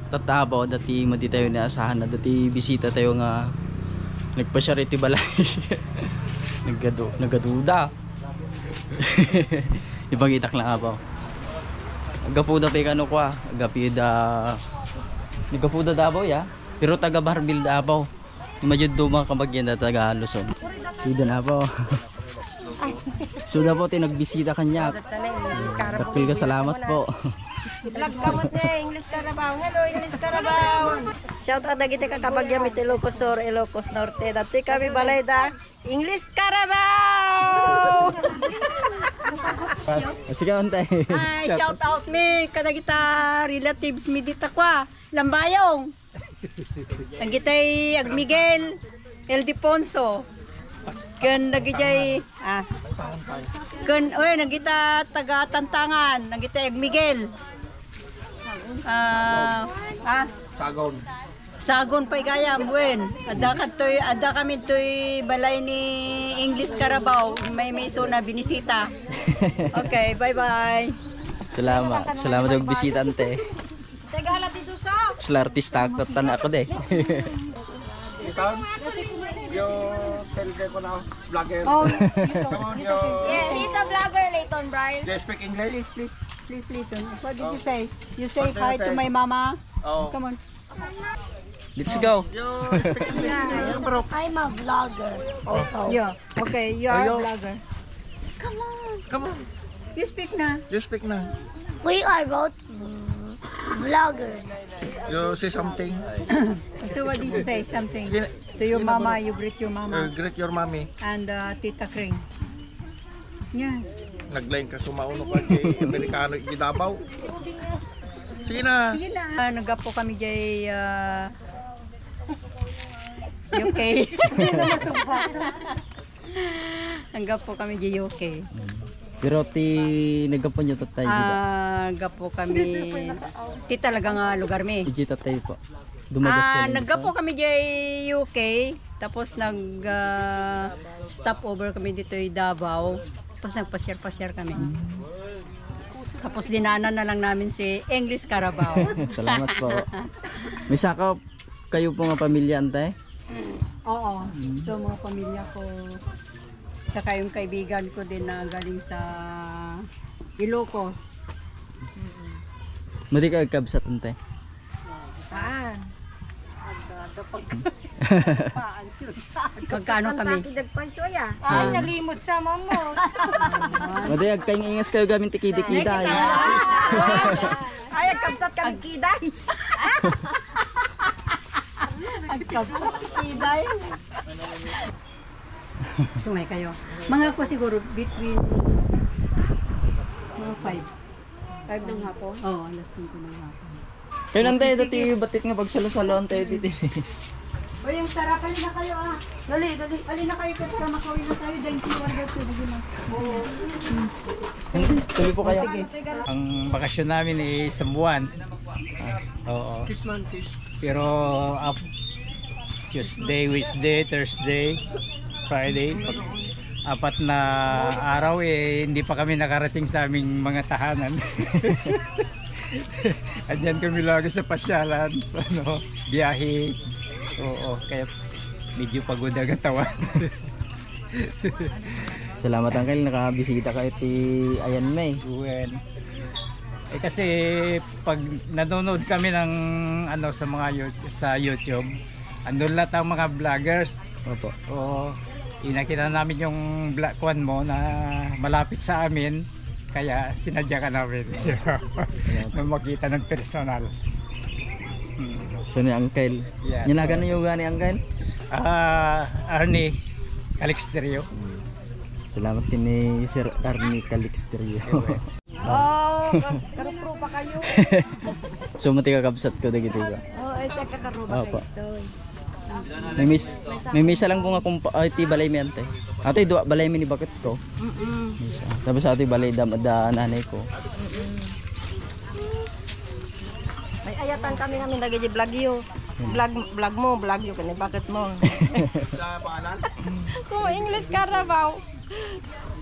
tatabaw dati madi tayo naasahan na dati bisita tayo nga nagpa-share iti balay. Nagaduda. Ipagitak lang abaw. Agapuda pa ikano kwa, agapuda. Nagapuda dabaw ya. Pero taga Barbil dabaw. Majud do mga kabagyan na taga Luzon. Tuda na po. So na po tinagbisita kanya. Kapil ka salamat po. Vlog kamot na English Carabao. Hello English Carabao. Shout out dagiti ka kabagyan mit Ilocos Sur, Ilocos Norte. Dati kami balay da English Carabao. Sige ante. Ay, shout out mi kadagita relatives mi dita kwa. Lambayong. Ang gitay Ag Miguel Ildefonso. Ken nagijay ken oy nagita taga Tantangan, nagita Ag Miguel. Sagon pa gayam wen. Ada kami toy balay ni English Carabao. May sona binisita. Okay, bye-bye. Salamat. Salamat og bisitante. Tegala ti susa. Sila artista ako tanan ako de. Yo, tell ko na vlogger. Oh, Come on, yo. Yes, he's a vlogger, Leighton Brian. Do you speak English? please, listen. What did you say? You say hi to my mama. Oh. Come on. Let's go. Yo, speak English. Bro. I'm a vlogger also. Yeah. Okay, you are a Ayo. vlogger. Come on. You speak na. You speak na. We are both vloggers. You say something. So what did you say? Something to your mama. You greet your mama Greet your mommy. and Tita Kring. Yeah. Nagline ka sumauno ka kay Amerikano Gidabaw. Sige na. Sige na. Nagapo kami jay UK. Nagapo kami jay UK. Pero ti nagapon nyo tatay dito. Nagapo kami ti talaga nga lugar mi. Iji tatay po. Dumagas ka rin Nagapo kami jay UK. Tapos stop over kami dito ay Davao. Tapos nagpa-share kami. Tapos dinanan na lang namin si English Carabao. Salamat po. May sakop kayo po nga pamilya ante? Oo. Ito mga pamilya ko. Saka yung kaibigan ko din na galing sa Ilocos. Madi ka agkabsat ante? Magkano kami? Ay, nalimot sa mamo. Madi agkaing ingas kayo gamit tikidi-kida. Ay, agkabsat kami kiday. Agkabsat kiday. Sumay kayo. Mga ko siguro between mga 5. 5 ng hapon. Oo, alas 5 ng hapon. Kayo nante, dati batit nga pagsalo-salo ante dito. O yung sarap, na kayo Dali. Na kayo para makawin na tayo. Dahil sinuwan daw siya. Oo. Tuloy po kayo. Ang bakasyon namin ay isang buwan. Oo. Pero Tuesday, Wednesday, Thursday, Friday, apat na araw hindi pa kami nakarating sa aming mga tahanan. Andyan kami lagi sa pasyalan, sa biyahe. Oo, kaya medyo pagod ang katawan. Salamat Uncle, nakabisita kayo ti Ayan May. Well, kasi pag nanonood kami ng sa mga sa YouTube, andun lahat ang mga vloggers. Opo. Oo, inakita namin yung kwan mo na malapit sa amin, kaya sinadya ka namin na makita ng personal. So ni Uncle. Yes, Nyanagan niyo gani Uncle? Arnie Calixterio. Salamat kini Sir Arnie Calixterio. Oh, karupro pa kayo. So mati kakabsat ko dagiti ba. Oh, isa ka karuba Opo. kayo. May misa lang ko nga kung iti balay mi ante. Ato duwa balay mi ni bakit ko. Misa. Tapos ato balay da nanay ko. May ayatan kami nag-vlog yo. Vlog mo, vlog yo kani bakit mo. Sa pangalan? Ko English Carabao.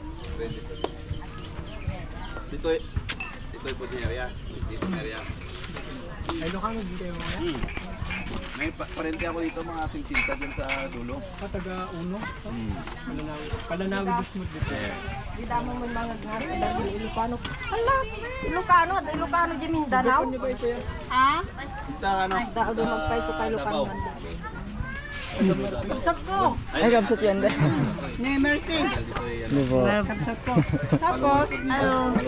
Dito po din area. Dito area. May parente ako dito mga sintinta dyan sa dulo. Taga Uno. Palanawi Dusmod dito. Di damo may mga nga dahil Ilocano. Hala, Ilocano di Mindanao. Ah? Ito ano? Dao do magpaiso kay Ilocano. Kapsat ko. Ay, kapsat yan din. Ni Mercy. Di po. Kapsat ko. Tapos, ano?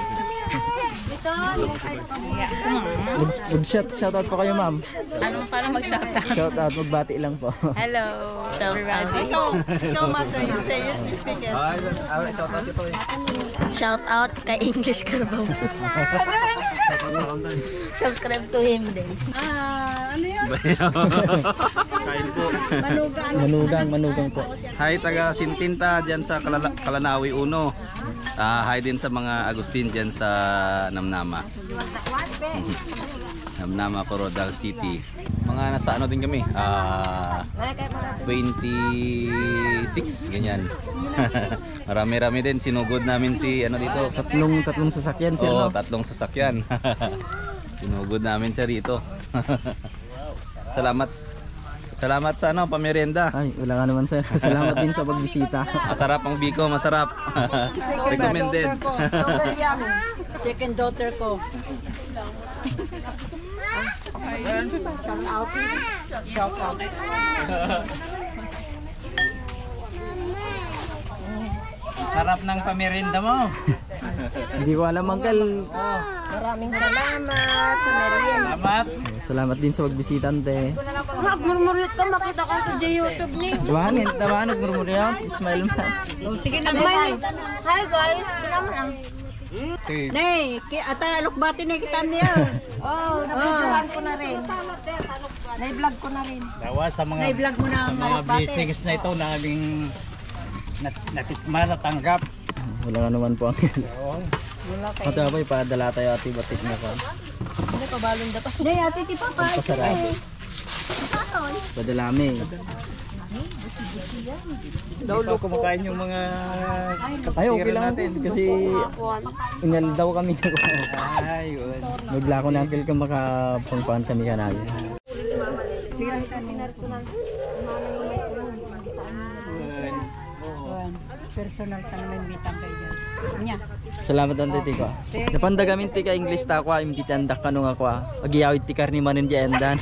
Mag-shoutout po kayo, ma'am. Paano mag-shoutout? Shoutout, magbati lang po. Hello, everybody. Ikaw, Mother, you say it, you speak it. Shout out kay English Carabao. Subscribe to him din. Ano yun? Manugang po. Hi taga Sintinta dyan sa Kalanawi Uno. Hi din sa mga Agustin dyan sa Namnama. Namnama, Corodal City. Mga nasa ano din kami. 26 ganyan. Marami-rami din sinugod namin si ano dito. Tatlong sasakyan, sir, Oo, no? 3 sasakyan. Sinugod namin siya rito. Salamat sa ano, pamerienda. Ay, wala nga naman, sir. Salamat din sa pagbisita. Masarap ang biko, masarap. Recommended. Super yummy. Second daughter ko. Shout out. Sarap ng pamerinda mo. Hindi ko alam, Uncle. Maraming salamat sa merienda. Salamat. Salamat din sa pagbisitante. Murmuryot ka, makita ko ito sa YouTube ni. Diba, nagmurmur yan? Smile man. Sige na, guys. Hi guys, naman ang. Nay, ata alokbati na kita niya. Oh, nabidyohan ko na rin. Na-vlog ko na rin. Dawa sa mga Na-vlog mo na ang mga alokbati. blessings na ito na aming natikman, natanggap. Wala nga naman po, Uncle. Ate Apoy, padala tayo ati batik na pa. Ano pa balon da pa? Nay, ate, di pa pa. Pasarap. Padalami. Hindi pa kumakain yung mga Ay, okay lang natin kasi ingal daw kami. Ay, yun. Naglako na Uncle kung makapangpaan kami ka namin. Personal ka naman bitang kayo dyan. Nya. Salamat ang titi ko. Napanda gamin ti ka English ta ko, imbitan dak kanong ako. Agiyawit ti karni manin di endan.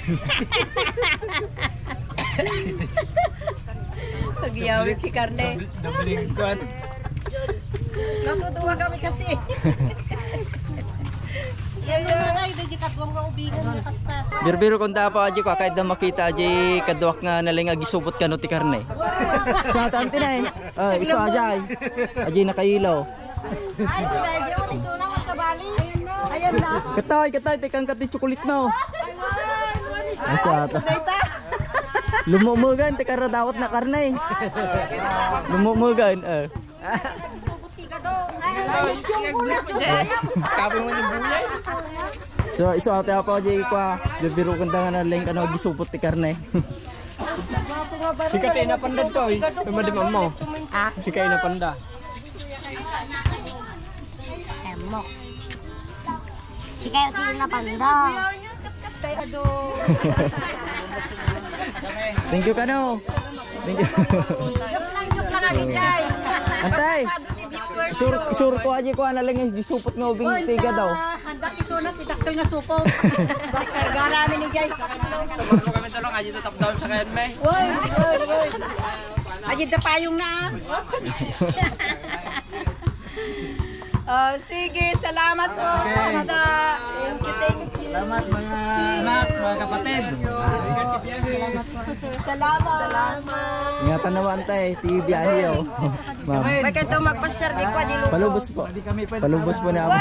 Pagyawit si Carne. Dablingkot. Natutuwa kami kasi. Yan yung mga hindi katwang nga ubigan na kasta. Birbiro kung dapo aji ko kahit na makita aji kadwak nga naling agisupot ka no ti karne. Sa tanti na eh. Iso ajay. Aji nakailaw. Ay, sunay di ako ni sunang at sa bali. Ayan na. Katay tikang kati chocolate no. Asa ta. Data. Lumumugan ti karadawat na karne. Lumumugan So iso ate apa aji ko. Birbiro kung nga naling ano gisupot ti karne. Sika tayo napandad to eh. Tumadimam mo. Sika na panda. Emok. Si kayo din na panda. Thank you kano. Thank you. Antay. Isur ko aji ko na lang gisupot nga ubing tiga daw. Handa isunat itakil nga supot. Karga namin ni Jay. Kami talong aji to top down sa kayan may. Woy. Ajid na payong na. Sige, salamat po. Thank you. Salamat mga anak, mga kapatid. Salamat. Ingatan naman tay, ti biyahe oh. Ma'am. May kayo magpa-share di ko, di Palubos po. Palubos po na ako.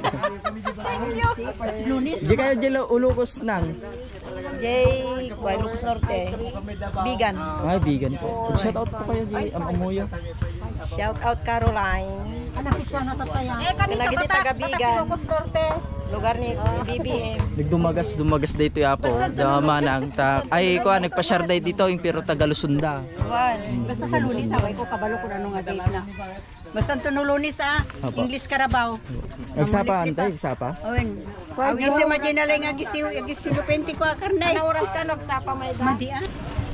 Lunis. Di kayo jelo ulukos nang. Jay, Kuya Lucas Norte. Bigan. Ay, vegan po. Shout out po kayo di amuyo. Shout out Caroline. Anak isa na tataya. Kami sa Pinagiti Batak, taga-Bigan. Ilocos Norte. lugar ni BBM. Nagdumagas dito yapo. Da manang ta ay ko nagpa-share day dito yung pero taga Lusunda. Basta sa Lunis away ko kabalo kung ano nga date na. Basta tuno Lunis Apo. English Carabao. Nagsapa antay, nagsapa. Owen. Awisi majinalay nga gisilu 20 ko karnay. Ano oras ka nagsapa may da? Madi ah.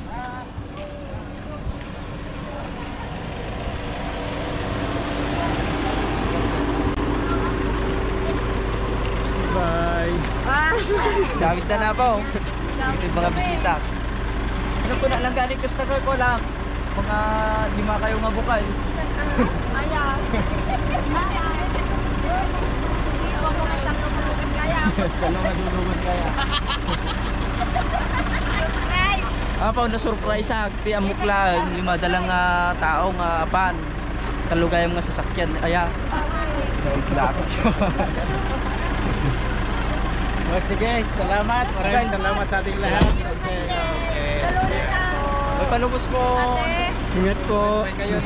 Bye. David na na po. Ito yung mga bisita. Ano po na lang galing customer ko lang. Mga 5 kayo nga bukal. Ayaw. Iwan ko nga sakto malugan kaya. Kalo nga dulugan kaya. Surprise! Pa, na surprise ti amok lang. Yung madalang tao nga apan. Kalugayam nga sasakyan. Aya. Relax. Oh, sige, salamat. Maraming salamat sa ating lahat. Okay. May palubos po. Ingat po. Kayo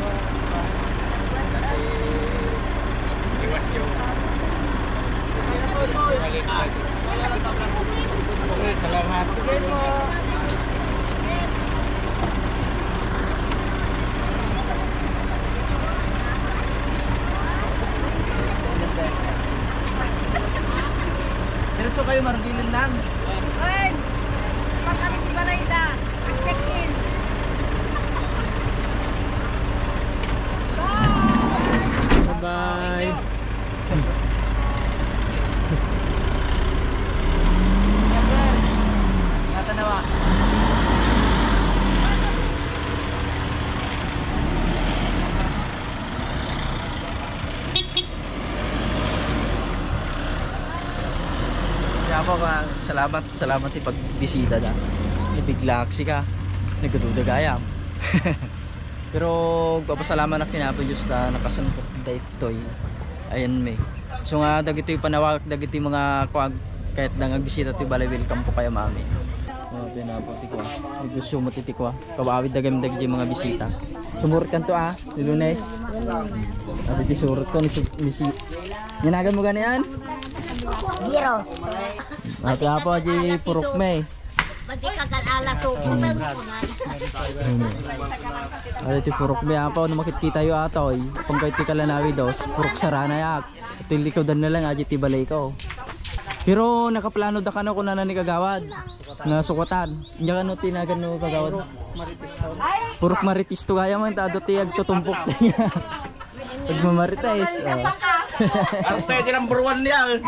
iwas yung okay, salamat. Diretso kayo marbilin lang. Oy! Pag kami di balay da, check-in. Bye. Yan sir. Natanawa. Kaya po salamat yung pagbisita na. Nabiglaksi ka. Nagdudagayam. Pero papasalamat na kinapo Diyos na nakasankot dito ayan may. So nga dagito yung panawag dagito yung mga kuwag kahit nangagbisita ito balay welcome po kayo mami. Ito na po tikwa. Gusto mo titikwa. Kawawid dagam dagito yung mga bisita. Sumurot kan to ni Lunes. At itisurot to ni si Ninagan mo ganyan? Zero. At nga po di purok may. Pati kagalala so Ada ti purok may apaw na makikita yo atoy. Kung kahit ti kalanawi dos, purok sarana yak. Ito yung likaw dan na lang aji ti balay ko. Pero nakaplano da kano kung ni kagawad nga sukatan. Nya kano tinagan no kagawad. Purok maritis to gaya man ta ti agtutumpok. Pag mamarites. Ang pwede number 1 niya.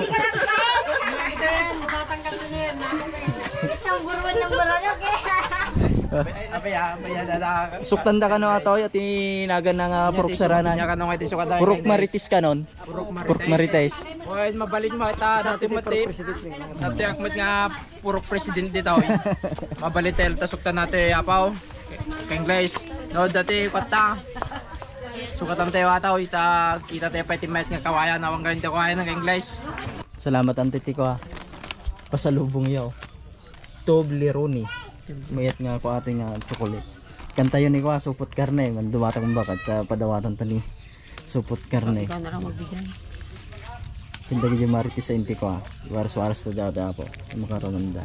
Suktan da kano atoy at tinagan na nga purok sarana. Purok maritis kanon. Purok marites. Oy, mabalin mo ita dati matip. Dati akmat nga purok presidente daw. Mabalit tel tasuktan natin apaw. Kang Glaze. No dati kwata. Sukatan tayo ataw ita kita tayo petimet nga kawayan awang ganito kawayan ng Kang Glaze. Salamat ang titi ko ha. Pasalubong yaw. Toblerone. Mayat nga ako ating chocolate. Kanta yun ko ha, supot karne. Man dumatang bakat ka padawatan tani. Supot karne. Ikaw na lang magbigay. Pinda ka dyan maritis sa inti ko ha. Waras-waras na dada po. Makaramanda.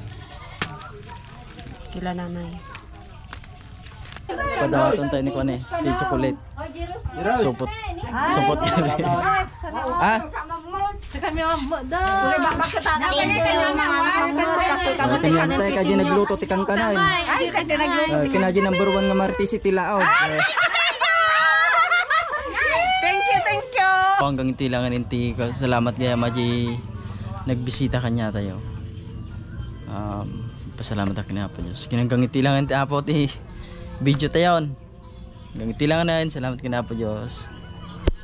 Kila nanay. Padawatan tayo ni ko ne. Kay chocolate. Supot. Supot karne. Ah? Tuloy ba makatanapan ko yung mga anak mo. Kanyantay ka dyan nagluto tikang kanan. Ay, kanya nagluto. Kinaji number 1 nga maritis iti lao. Thank you. Hanggang tilangan inti ko. Salamat kaya maji nagbisita kanya tayo. Pasalamat ako na po Diyos. Hanggang tilangan inti apo ti video tayon. Hanggang tilangan na yun. Salamat kina po Diyos.